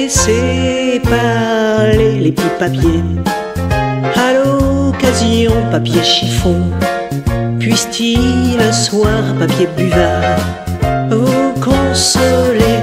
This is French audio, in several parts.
Laissez parler les petits papiers. À l'occasion, papier chiffon. Puisse-t-il un soir, papier buvard, vous consoler?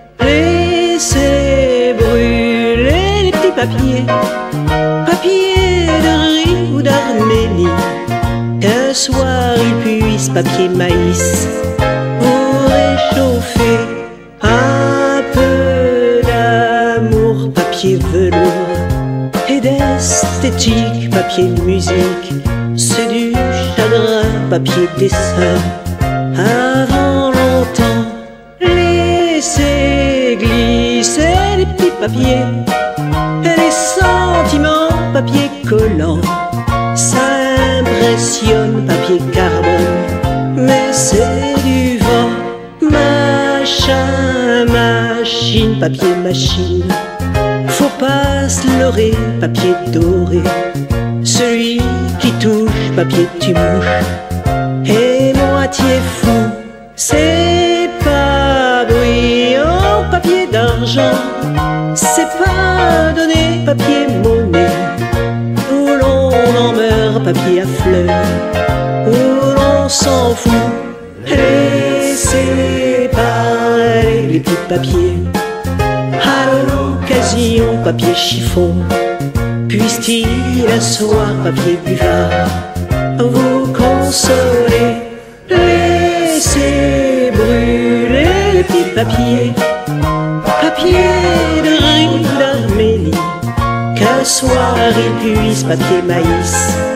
Laissez brûler les petits papiers, papier de riz ou d'Arménie. Qu'un soir il puisse, papier maïs, vous réchauffer. Un peu d'amour, papier velours, et d'esthétique, papier musique. C'est du chagrin, papier dessin. Avant longtemps, laissez glisser les petits papiers, et les sentiments, papier collant. Ça impressionne, papier carbone, mais c'est du vent. Machin, machine, papier machine. Faut pas se leurrer, papier doré. Celui qui touche, papier tu mouches, est moitié fou. C'est pas brillant, papier d'argent. C'est pas donné, papier monnaie. Où l'on en meurt, papier à fleurs, où l'on s'en fout. Laissez parler les petits papiers. À l'occasion, papier chiffon. Puisse-t-il un soir, papier buvard, vous consoler? Laissez brûler les petits papiers, papier de riz d'Arménie. Qu'un soir il puisse, papier maïs,